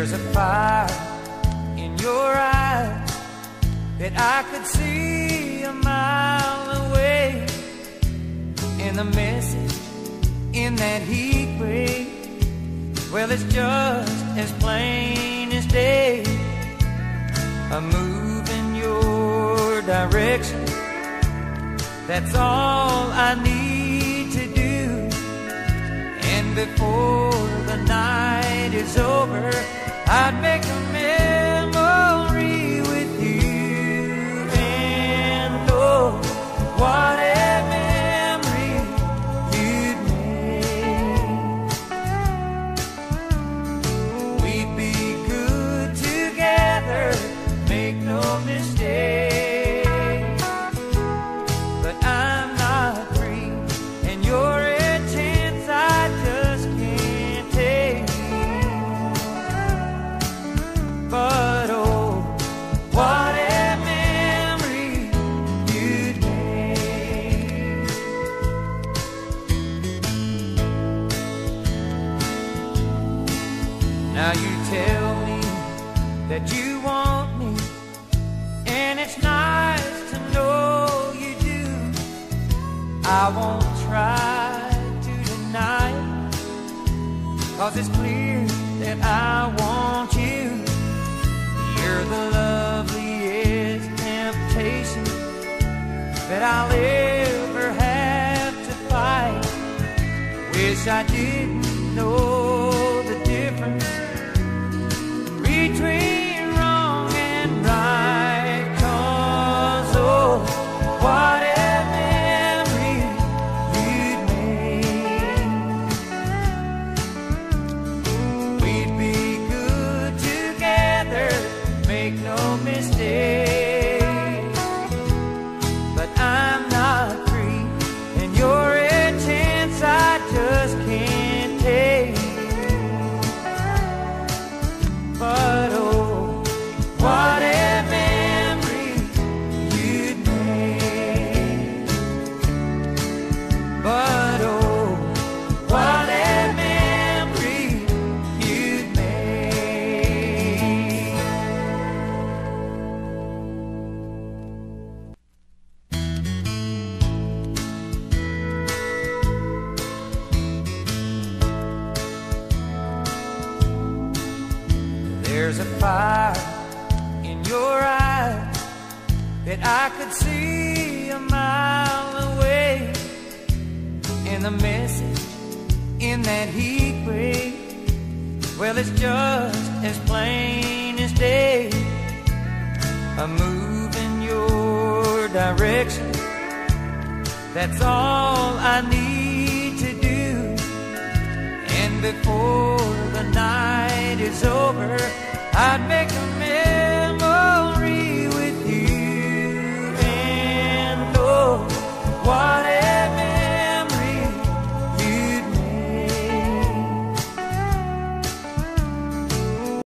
There's a fire in your eyes that I could see a mile away, and the message in that heat wave, well, it's just as plain as day. A move in your direction, that's all I need to do. And before the night is over, I'd make a memory with you. And oh, what a memory you'd make. We'd be good together, make no mistake. But I'm not free, and you're a chance I just can't take. But oh, what a memory you'd make. Now you tell me that you want me, and it's nice to know you do. I won't try to deny it, 'cause it's clear that I want you. You're the loveliest temptation that I'll ever have to fight. Wish I didn't know the difference between wrong and right. 'Cause oh, what a memory you'd make. We'd be good together, make no mistake. But I'm not free, and you're a chance I just can't take. But oh, what a memory you'd make. But oh, what a memory you'd make. There's a fire in your eyes that I could see a mile away, and the message in that heat wave, well, it's just as plain as day. A move in your direction, that's all I need to do. And before the night is over, I'd make a